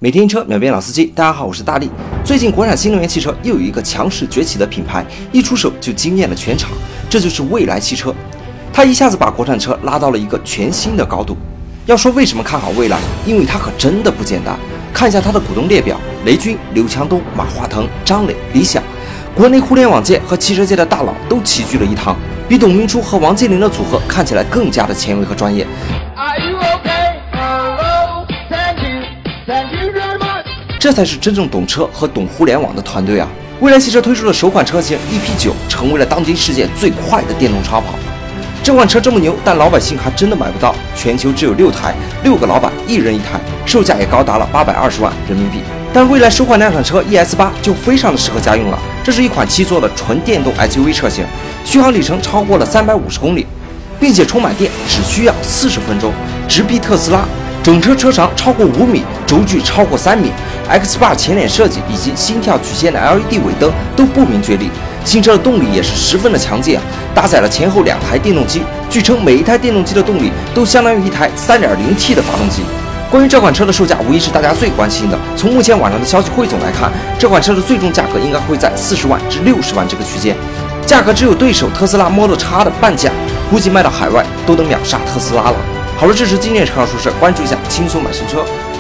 每天一车，秒变老司机。大家好，我是大力。最近国产新能源汽车又有一个强势崛起的品牌，一出手就惊艳了全场，这就是蔚来汽车。它一下子把国产车拉到了一个全新的高度。要说为什么看好蔚来，因为它可真的不简单。看一下它的股东列表：雷军、刘强东、马化腾、张磊、李想，国内互联网界和汽车界的大佬都齐聚了一堂，比董明珠和王健林的组合看起来更加的前卫和专业。这才是真正懂车和懂互联网的团队啊！蔚来汽车推出的首款车型 EP9，成为了当今世界最快的电动超跑。这款车这么牛，但老百姓还真的买不到，全球只有6台，6个老板一人一台，售价也高达了820万人民币。但蔚来首款量产车 ES8 就非常的适合家用了，这是一款7座的纯电动 SUV 车型，续航里程超过了350公里，并且充满电只需要40分钟，直逼特斯拉。整车车长超过5米，轴距超过3米 ，X Bar 前脸设计以及心跳曲线的 LED 尾灯都不明觉厉。新车的动力也是十分的强劲啊，搭载了前后2台电动机，据称每一台电动机的动力都相当于一台3.0T 的发动机。关于这款车的售价，无疑是大家最关心的。从目前网上的消息汇总来看，这款车的最终价格应该会在40万至60万这个区间，价格只有对手特斯拉 Model X 的半价，估计卖到海外都能秒杀特斯拉了。好了，这是今天的车上说事，关注一下轻松买新车。